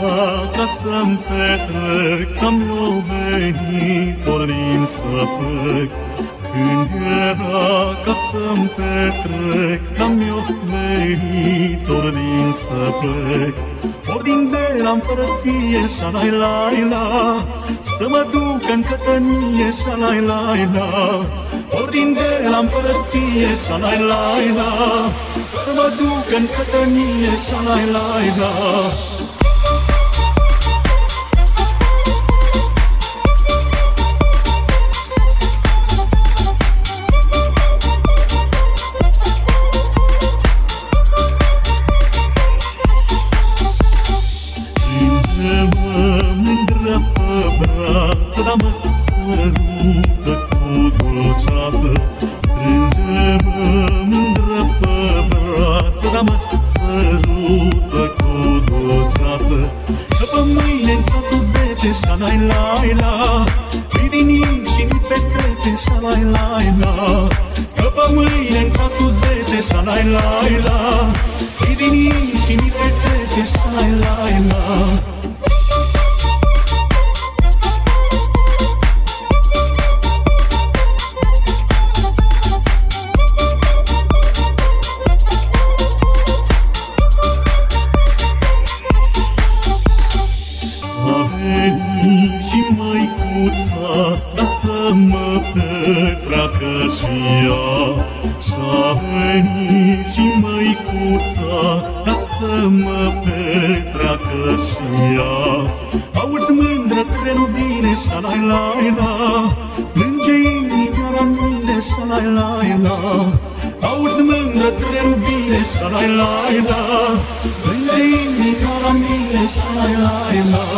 ca să-mi petrec, am eu venit ordin să plec. Când era ca să-mi petrec, am eu venit ordin să plec. Ordin de la împărăție, șa-lai-lai-la, să mă duc în cătănie, șa-lai-lai-la. Ordin de la împărăție, șa-lai-lai-la, să mă duc în cătănie, șa-lai-lai-la. Da, mă sărută cu dulceață, strânge-mă mândră pe brață. Da, mă sărută cu dulceață, că pe mâine în ceasul 10, șa-lai-lai-la, îi vini și mi petrece, șa-lai-lai-la. Că pe mâine în ceasul 10, șa-lai-lai-la, îi vini și mi petrece, șa-lai-lai-la. Și măicuța, da să mă petreacă și ea. Și-a venit și măicuța, da să mă petreacă și ea. Auzi mândră, trenul vine, șa-lai-lai-la, plânge inimioara în mine, șa-lai-lai-la. Auzi mândră, trenul vine, șa-lai-lai-la, plânge inimioara în mine, șa-lai-lai-la.